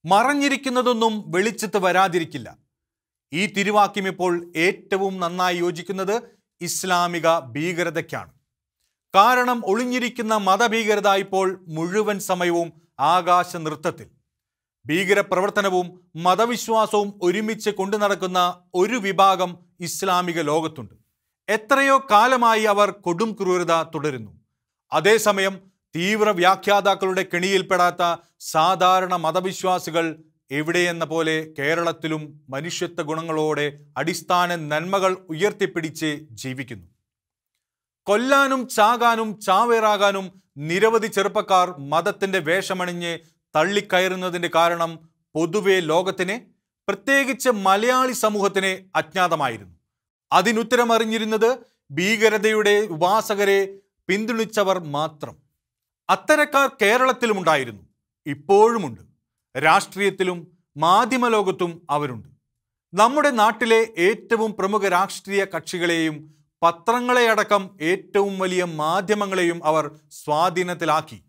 മറഞ്ഞിരിക്കുന്നതൊന്നും വെളിച്ചത്ത് വരാതിരിക്കില്ല. ഈ തിരുവാക്യം ഇപ്പോൾ ഏറ്റവും നന്നായി യോജിക്കുന്നത് ഇസ്ലാമിക ഭീകരതയ്ക്കാണ്. കാരണം ഒളിഞ്ഞിരിക്കുന്ന മതഭീകരത ഇപ്പോൾ മുഴുവൻ സമയവും ആകാശ നൃത്തത്തിൽ. ഭീകരപ്രവർത്തനവും മതവിശ്വാസവും ഒരുമിച്ച് കൊണ്ടു നടക്കുന്ന ഒരു വിഭാഗം ഇസ്ലാമിക ലോകത്തുണ്ട്. എത്രയോ കാലമായി അവർ കൊടും ക്രൂരത തുടരുന്നു. അതേസമയം തീവ്ര വ്യാഖ്യാതാക്കളുടെ കെണിയിൽപ്പെടാത്ത സാധാരണ മതവിശ്വാസികൾ എവിടെയെന്ന പോലെ കേരളത്തിലും മനുഷ്യത്വ ഗുണങ്ങളോടെ അടിസ്ഥാന നന്മകൾ ഉയർത്തിപ്പിടിച്ച് ജീവിക്കുന്നു. കൊല്ലാനും ചാകാനും ചാവേറാകാനും നിരവധി ചെറുപ്പക്കാർ മതത്തിന്റെ വേഷമണിഞ്ഞ് തള്ളിക്കയറുന്നതിന്റെ കാരണം പൊതുവെ ലോകത്തിന്, പ്രത്യേകിച്ച് മലയാളി സമൂഹത്തിന് അജ്ഞാതമായിരുന്നു. അതിനുത്തരമറിഞ്ഞിരുന്നത് ഭീകരതയുടെ ഉപാസകരെ പിന്തുണച്ചവർ മാത്രം. അത്തരക്കാർ കേരളത്തിലുമുണ്ടായിരുന്നു, ഇപ്പോഴുമുണ്ട്. രാഷ്ട്രീയത്തിലും മാധ്യമലോകത്തും അവരുണ്ട്. നമ്മുടെ നാട്ടിലെ ഏറ്റവും പ്രമുഖ രാഷ്ട്രീയ കക്ഷികളെയും പത്രങ്ങളെയടക്കം ഏറ്റവും വലിയ മാധ്യമങ്ങളെയും അവർ സ്വാധീനത്തിലാക്കി.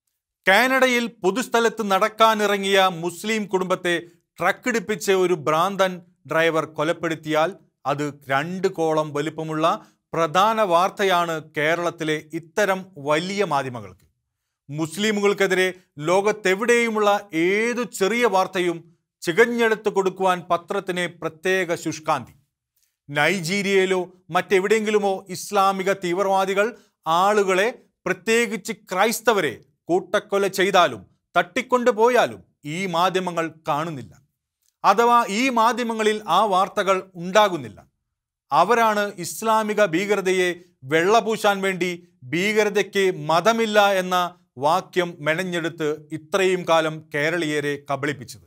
കാനഡയിൽ പൊതുസ്ഥലത്ത് നടക്കാനിറങ്ങിയ മുസ്ലിം കുടുംബത്തെ ട്രക്കിടിപ്പിച്ച് ഒരു ഭ്രാന്തൻ ഡ്രൈവർ കൊലപ്പെടുത്തിയാൽ അത് 2 കോളം വലുപ്പമുള്ള പ്രധാന വാർത്തയാണ് കേരളത്തിലെ ഇത്തരം വലിയ മാധ്യമങ്ങൾക്ക്. മുസ്ലിമുകൾക്കെതിരെ ലോകത്തെവിടെയുമുള്ള ഏതു ചെറിയ വാർത്തയും ചികഞ്ഞെടുത്ത് കൊടുക്കുവാൻ പത്രത്തിന് പ്രത്യേക ശുഷ്കാന്തി. നൈജീരിയയിലോ മറ്റെവിടെയെങ്കിലുമോ ഇസ്ലാമിക തീവ്രവാദികൾ ആളുകളെ, പ്രത്യേകിച്ച് ക്രൈസ്തവരെ കൂട്ടക്കൊല ചെയ്താലും തട്ടിക്കൊണ്ടുപോയാലും ഈ മാധ്യമങ്ങൾ കാണുന്നില്ല. അഥവാ ഈ മാധ്യമങ്ങളിൽ ആ വാർത്തകൾ ഉണ്ടാകുന്നില്ല. അവരാണ് ഇസ്ലാമിക ഭീകരതയെ വെള്ളപൂശാൻ വേണ്ടി ഭീകരതയ്ക്ക് മതമില്ല എന്ന വാക്യം മെനഞ്ഞെടുത്ത് ഇത്രയും കാലം കേരളീയരെ കബളിപ്പിച്ചത്.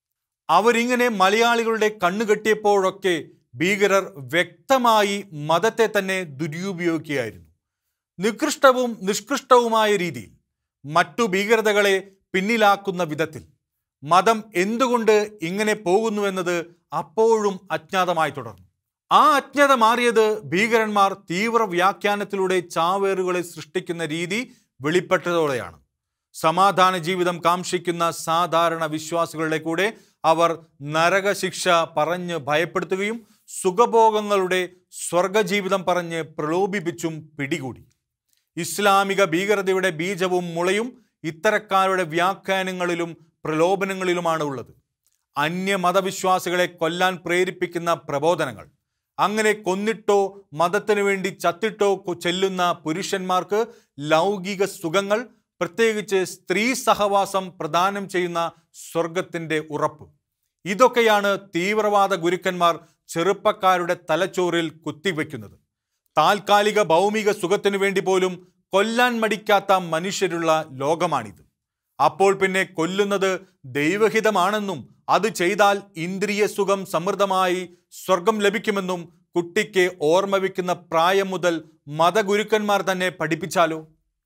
അവരിങ്ങനെ മലയാളികളുടെ കണ്ണുകെട്ടിയപ്പോഴൊക്കെ ഭീകരർ വ്യക്തമായി മതത്തെ തന്നെ ദുരുപയോഗിക്കുകയായിരുന്നു. നികൃഷ്ടവും നിഷ്കൃഷ്ടവുമായ രീതിയിൽ മറ്റു ഭീകരതകളെ പിന്നിലാക്കുന്ന വിധത്തിൽ. മതം എന്തുകൊണ്ട് ഇങ്ങനെ പോകുന്നുവെന്നത് അപ്പോഴും അജ്ഞാതമായി തുടർന്നു. ആ അജ്ഞത മാറിയത് ഭീകരന്മാർ തീവ്ര വ്യാഖ്യാനത്തിലൂടെ ചാവേറുകളെ സൃഷ്ടിക്കുന്ന രീതി വെളിപ്പെട്ടതോടെയാണ്. സമാധാന ജീവിതം കാംക്ഷിക്കുന്ന സാധാരണ വിശ്വാസികളുടെ കൂടെ അവർ നരകശിക്ഷ പറഞ്ഞ് ഭയപ്പെടുത്തുകയും സുഖഭോഗങ്ങളുടെ സ്വർഗജീവിതം പറഞ്ഞ് പ്രലോഭിപ്പിച്ചും പിടികൂടി. ഇസ്ലാമിക ഭീകരതയുടെ ബീജവും മുളയും ഇത്തരക്കാരുടെ വ്യാഖ്യാനങ്ങളിലും പ്രലോഭനങ്ങളിലുമാണ് ഉള്ളത്. അന്യമതവിശ്വാസികളെ കൊല്ലാൻ പ്രേരിപ്പിക്കുന്ന പ്രബോധനങ്ങൾ. അങ്ങനെ കൊന്നിട്ടോ മതത്തിനു വേണ്ടി ചത്തിട്ടോ ചെല്ലുന്ന പുരുഷന്മാർക്ക് ലൗകിക സുഖങ്ങൾ, പ്രത്യേകിച്ച് സ്ത്രീ സഹവാസം പ്രദാനം ചെയ്യുന്ന സ്വർഗത്തിൻ്റെ ഉറപ്പ്. ഇതൊക്കെയാണ് തീവ്രവാദ ഗുരുക്കന്മാർ ചെറുപ്പക്കാരുടെ തലച്ചോറിൽ കുത്തിവെക്കുന്നത്. താൽക്കാലിക ഭൗമിക സുഖത്തിനു വേണ്ടി പോലും കൊല്ലാൻ മടിക്കാത്ത മനുഷ്യരുള്ള ലോകമാണിത്. അപ്പോൾ പിന്നെ കൊല്ലുന്നത് ദൈവഹിതമാണെന്നും അത് ചെയ്താൽ ഇന്ദ്രിയ സുഖം സമൃദ്ധമായി സ്വർഗം ലഭിക്കുമെന്നും കുട്ടിക്ക് ഓർമ്മ വയ്ക്കുന്ന പ്രായം മുതൽ മതഗുരുക്കന്മാർ തന്നെ പഠിപ്പിച്ചാലോ?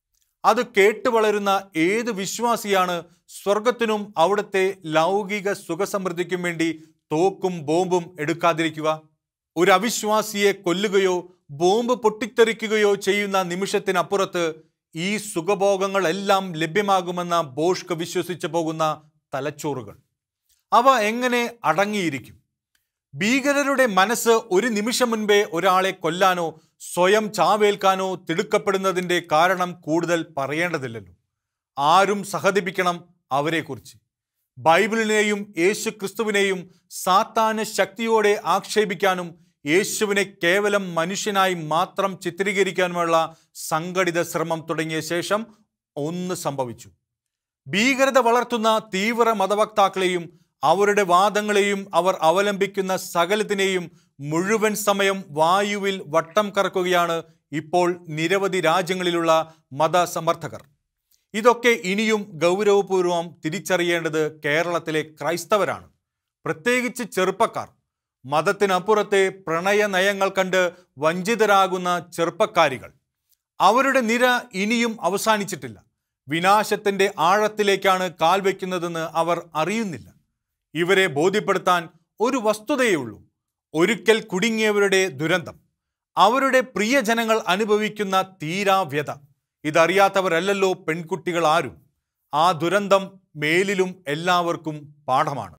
അത് കേട്ടു വളരുന്ന ഏത് വിശ്വാസിയാണ് സ്വർഗത്തിനും അവിടുത്തെ ലൗകിക സുഖസമൃദ്ധിക്കും വേണ്ടി തോക്കും ബോംബും എടുക്കാതിരിക്കുക? ഒരു അവിശ്വാസിയെ കൊല്ലുകയോ ബോംബ് പൊട്ടിത്തെറിക്കുകയോ ചെയ്യുന്ന നിമിഷത്തിനപ്പുറത്ത് ഈ സുഖഭോഗങ്ങളെല്ലാം ലഭ്യമാകുമെന്ന ബോഷ്ക്ക് വിശ്വസിച്ചു പോകുന്ന തലച്ചോറുകൾ, അവ എങ്ങനെ അടങ്ങിയിരിക്കും? ഭീകരരുടെ മനസ്സ് ഒരു നിമിഷം മുൻപേ ഒരാളെ കൊല്ലാനോ സ്വയം ചാവേൽക്കാനോ തിടുക്കപ്പെടുന്നതിൻ്റെ കാരണം കൂടുതൽ പറയേണ്ടതില്ലല്ലോ. ആരും സഹതിപ്പിക്കണം അവരെക്കുറിച്ച്. ബൈബിളിനെയും യേശു ക്രിസ്തുവിനെയും സാത്താന് ശക്തിയോടെ ആക്ഷേപിക്കാനും യേശുവിനെ കേവലം മനുഷ്യനായി മാത്രം ചിത്രീകരിക്കാനുമുള്ള സംഘടിത ശ്രമം തുടങ്ങിയ ശേഷം ഒന്ന് സംഭവിച്ചു. ഭീകരത വളർത്തുന്ന തീവ്ര മതവക്താക്കളെയും അവരുടെ വാദങ്ങളെയും അവർ അവലംബിക്കുന്ന സകലത്തിനെയും മുഴുവൻ സമയം വായുവിൽ വട്ടം കറക്കുകയാണ് ഇപ്പോൾ നിരവധി രാജ്യങ്ങളിലുള്ള മതസമർത്ഥകർ. ഇതൊക്കെ ഇനിയും ഗൗരവപൂർവം തിരിച്ചറിയേണ്ടത് കേരളത്തിലെ ക്രൈസ്തവരാണ്, പ്രത്യേകിച്ച് ചെറുപ്പക്കാർ. മതത്തിനപ്പുറത്തെ പ്രണയ നയങ്ങൾ കണ്ട് വഞ്ചിതരാകുന്ന ചെറുപ്പക്കാരികൾ. അവരുടെ നിര ഇനിയും അവസാനിച്ചിട്ടില്ല. വിനാശത്തിൻ്റെ ആഴത്തിലേക്കാണ് കാൽ വയ്ക്കുന്നതെന്ന് അവർ അറിയുന്നില്ല. ഇവരെ ബോധ്യപ്പെടുത്താൻ ഒരു വസ്തുതയേ ഉള്ളൂ: ഒരിക്കൽ കുടുങ്ങിയവരുടെ ദുരന്തം, അവരുടെ പ്രിയജനങ്ങൾ അനുഭവിക്കുന്ന തീരാവ്യത. ഇതറിയാത്തവരല്ലല്ലോ പെൺകുട്ടികൾ ആരും. ആ ദുരന്തം മേലിലും എല്ലാവർക്കും പാഠമാണ്.